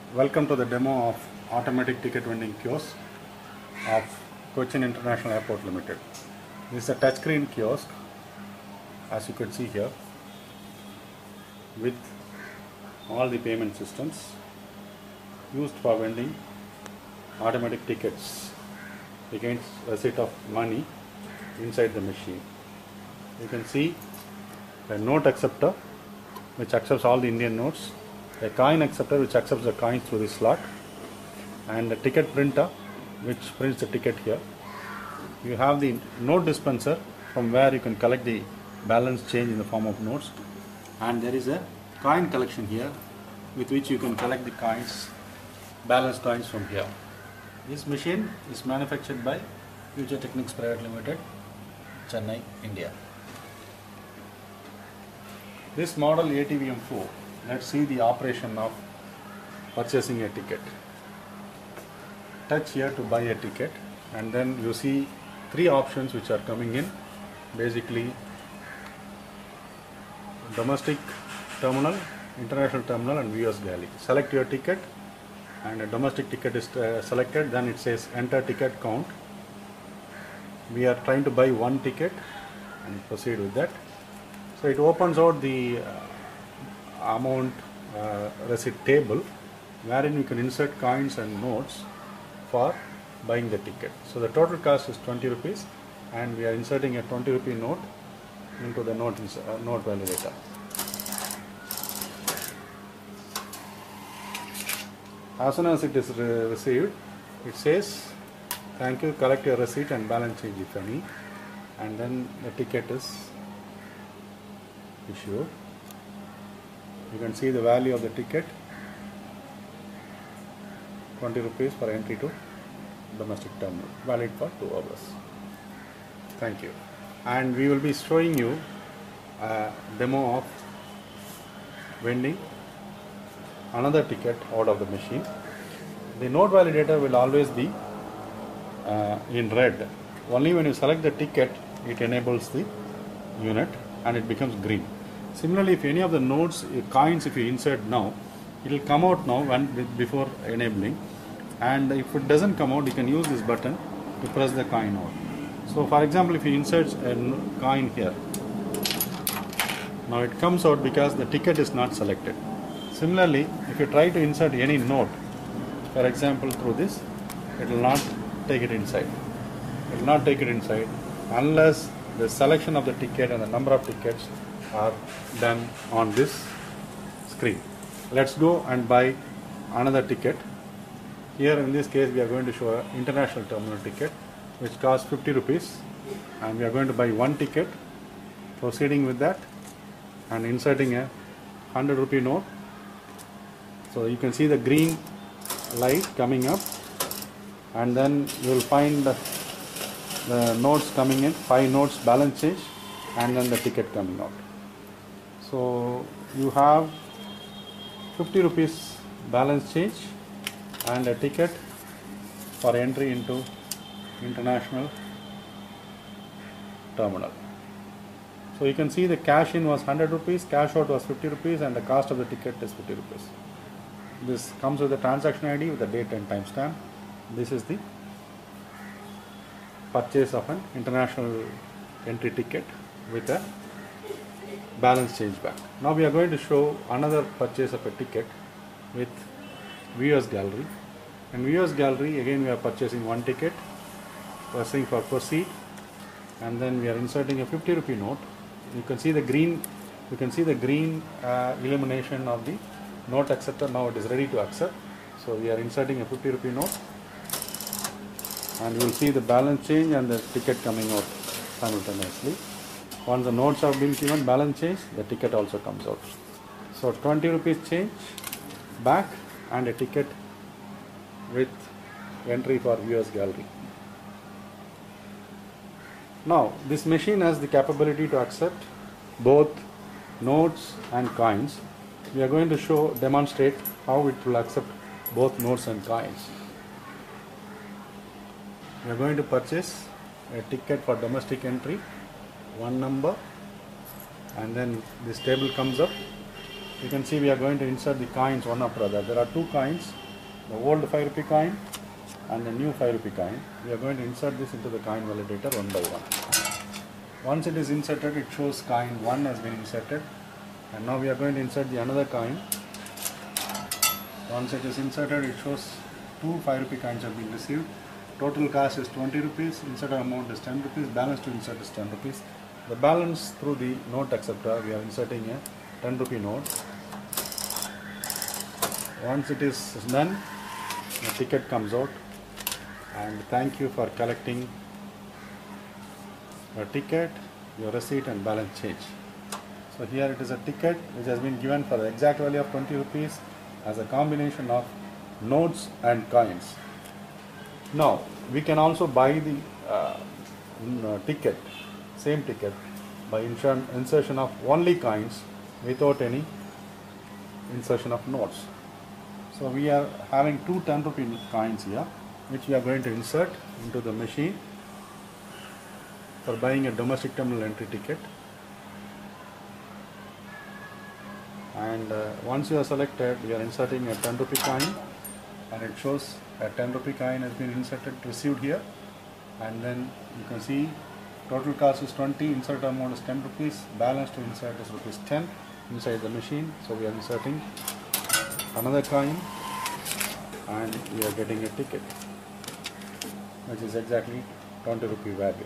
Welcome to the demo of automatic ticket vending kiosk of Cochin International Airport Limited. This is a touchscreen kiosk, as you can see here, with all the payment systems used for vending automatic tickets against receipt of money inside the machine. You can see a note acceptor which accepts all the Indian notes, a coin acceptor which accepts the coins through this slot, and a ticket printer which prints the ticket here. You have the note dispenser from where you can collect the balance change in the form of notes, and there is a coin collection here with which you can collect the coins, balance coins from here. This machine is manufactured by Future Technics Private Limited, Chennai, India. This model ATVM4, let's see the operation of purchasing a ticket. Touch here to buy a ticket, and then you see three options which are coming in. Basically, domestic terminal, international terminal, and viewers gallery. Select your ticket, and a domestic ticket is selected. Then it says enter ticket count. We are trying to buy one ticket and proceed with that. So it opens out the amount receipt table, wherein you can insert coins and notes for buying the ticket. So the total cost is 20 rupees, and we are inserting a 20 rupee note into the note validator. As soon as it is received, it says thank you, collect your receipt and balance change if any, and then the ticket is issued. You can see the value of the ticket, 20 rupees for entry to domestic terminal, valid for 2 hours. Thank you. And we will be showing you a demo of vending another ticket out of the machine. The note validator will always be in red. Only when you select the ticket, it enables the unit and it becomes green. Similarly, if any of the notes, coins, if you insert now, it will come out now before enabling, and if it doesn't come out, you can use this button to press the coin out. So for example, if you insert a coin here, now it comes out because the ticket is not selected. Similarly, if you try to insert any note, for example through this, it will not take it inside. It will not take it inside unless the selection of the ticket and the number of tickets are done on this screen. Let's go and buy another ticket. Here in this case we are going to show an international terminal ticket which costs 50 rupees, and we are going to buy one ticket, proceeding with that and inserting a 100 rupee note. So you can see the green light coming up, and then you will find the notes coming in, 5 notes balance change, and then the ticket coming out. So you have 50 rupees balance change and a ticket for entry into international terminal. So you can see the cash in was 100 rupees, cash out was 50 rupees, and the cost of the ticket is 50 rupees. This comes with the transaction ID with the date and timestamp. This is the purchase of an international entry ticket with a balance change back. Now we are going to show another purchase of a ticket with viewers gallery. In viewers gallery, again we are purchasing one ticket, pressing for proceed, and then we are inserting a 50 rupee note. You can see the green illumination of the note acceptor. Now it is ready to accept. So we are inserting a 50 rupee note, and you will see the balance change and the ticket coming out simultaneously. Once the notes have been given balance change, the ticket also comes out. So 20 rupees change back and a ticket with entry for viewers gallery. Now this machine has the capability to accept both notes and coins. We are going to demonstrate how it will accept both notes and coins. We are going to purchase a ticket for domestic entry, one number, and then this table comes up, You can see we are going to insert the coins one after other. There are two coins, the old 5 rupee coin and the new 5 rupee coin. We are going to insert this into the coin validator one by one. Once it is inserted, it shows coin 1 has been inserted, and now we are going to insert the another coin. Once it is inserted, it shows 2 5 rupee coins have been received. Total cost is 20 rupees, inserted amount is 10 rupees, balance to insert is 10 rupees. The balance through the note acceptor, we are inserting a 10 rupee note. Once it is done, the ticket comes out, and thank you for collecting your ticket, your receipt and balance change. So here it is a ticket which has been given for the exact value of 20 rupees as a combination of notes and coins. Now we can also buy the ticket, same ticket, by insertion of only coins without any insertion of notes. So we are having two 10 rupee coins here, which we are going to insert into the machine for buying a domestic terminal entry ticket. And once you are selected, we are inserting a 10 rupee coin, and it shows a 10 rupee coin has been inserted, received here, and then you can see total cost is 20, insert amount is 10 rupees, balance to insert is rupees 10 inside the machine. So we are inserting another coin and we are getting a ticket which is exactly 20 rupee value.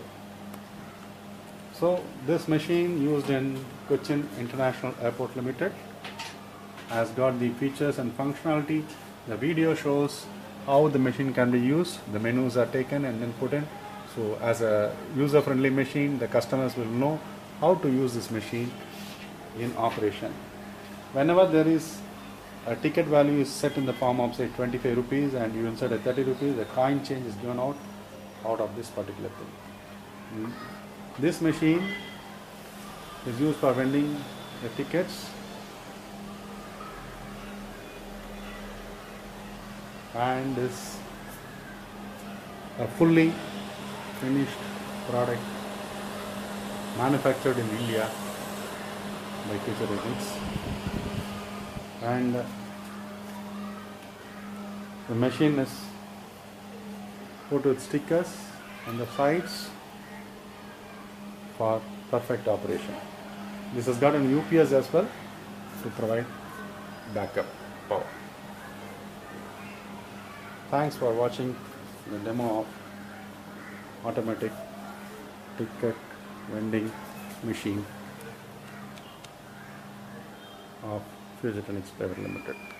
So this machine used in Cochin International Airport Limited has got the features and functionality. The video shows how the machine can be used. The menus are taken and then put in. So as a user-friendly machine, the customers will know how to use this machine in operation. Whenever there is a ticket value is set in the form of say 25 rupees and you insert a 30 rupees, the coin change is given out of this particular thing. This machine is used for vending the tickets, and is a fully finished product manufactured in India by Future Agents, and the machine is put with stickers on the sides for perfect operation. This has got an UPS as well to provide backup power. Thanks for watching the demo of automatic ticket vending machine of Future Agents Private Limited.